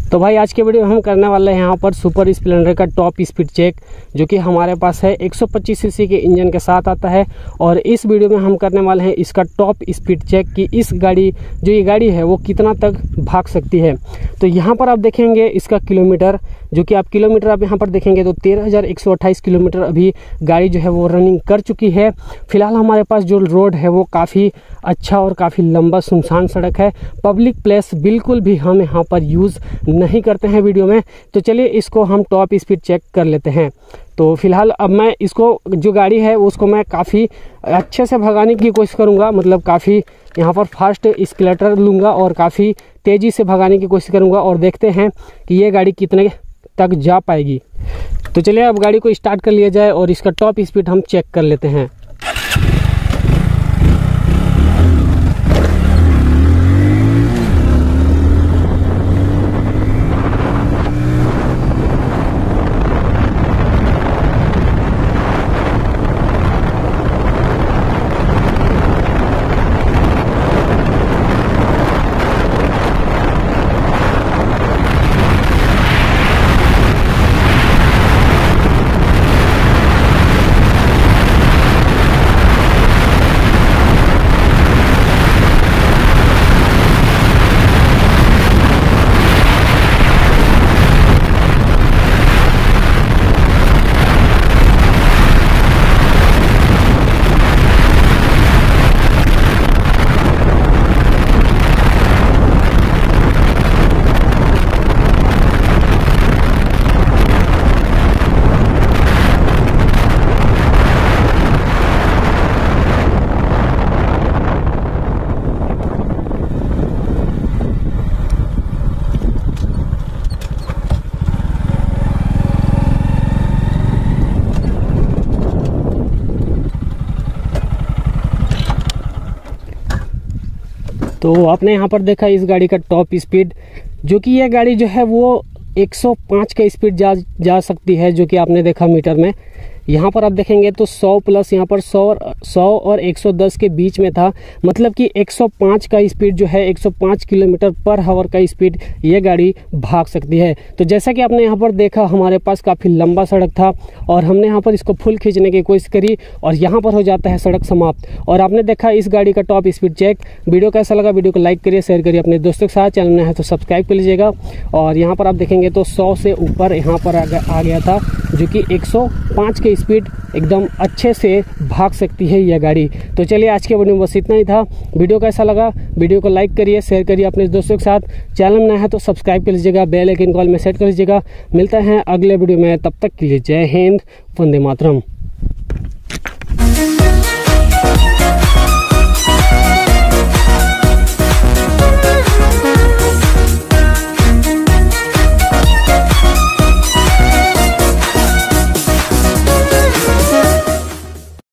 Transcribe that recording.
तो भाई आज के वीडियो में हम करने वाले हैं यहाँ पर सुपर स्प्लेंडर का टॉप स्पीड चेक, जो कि हमारे पास है 125 सीसी के इंजन के साथ आता है। और इस वीडियो में हम करने वाले हैं इसका टॉप स्पीड चेक कि इस गाड़ी जो ये गाड़ी है वो कितना तक भाग सकती है। तो यहाँ पर आप देखेंगे इसका किलोमीटर, जो कि आप किलोमीटर आप यहाँ पर देखेंगे तो 13,128 किलोमीटर अभी गाड़ी जो है वो रनिंग कर चुकी है। फिलहाल हमारे पास जो रोड है वो काफ़ी अच्छा और काफ़ी लंबा सुनसान सड़क है। पब्लिक प्लेस बिल्कुल भी हम यहाँ पर यूज़ नहीं करते हैं वीडियो में। तो चलिए इसको हम टॉप स्पीड चेक कर लेते हैं। तो फिलहाल अब मैं इसको जो गाड़ी है उसको मैं काफ़ी अच्छे से भगाने की कोशिश करूँगा, मतलब काफ़ी यहाँ पर फास्ट एक्सीलरेटर लूँगा और काफ़ी तेज़ी से भगाने की कोशिश करूँगा और देखते हैं कि ये गाड़ी कितने तक जा पाएगी। तो चलिए अब गाड़ी को स्टार्ट कर लिया जाए और इसका टॉप स्पीड हम चेक कर लेते हैं। तो आपने यहाँ पर देखा इस गाड़ी का टॉप स्पीड, जो कि यह गाड़ी जो है वो 105 का स्पीड जा सकती है, जो कि आपने देखा मीटर में। यहाँ पर आप देखेंगे तो 100 प्लस यहाँ पर 100 और 110 के बीच में था, मतलब कि 105 का स्पीड जो है 105 किलोमीटर पर आवर का स्पीड ये गाड़ी भाग सकती है। तो जैसा कि आपने यहाँ पर देखा हमारे पास काफ़ी लंबा सड़क था और हमने यहाँ पर इसको फुल खींचने की कोशिश करी और यहाँ पर हो जाता है सड़क समाप्त। और आपने देखा इस गाड़ी का टॉप स्पीड चेक। वीडियो कैसा लगा वीडियो को लाइक करिए, शेयर करिए अपने दोस्तों के साथ। चैनल में है तो सब्सक्राइब कर लीजिएगा। और यहाँ पर आप देखेंगे तो 100 से ऊपर यहाँ पर आ गया था, जो कि 105 के स्पीड एकदम अच्छे से भाग सकती है यह गाड़ी। तो चलिए आज के वीडियो में बस इतना ही था। वीडियो कैसा लगा वीडियो को लाइक करिए, शेयर करिए अपने दोस्तों के साथ। चैनल में नया है तो सब्सक्राइब कर लीजिएगा, बेल आइकन कॉल में सेट कर लीजिएगा। मिलते हैं अगले वीडियो में, तब तक के लिए जय हिंद, वंदे मातरम।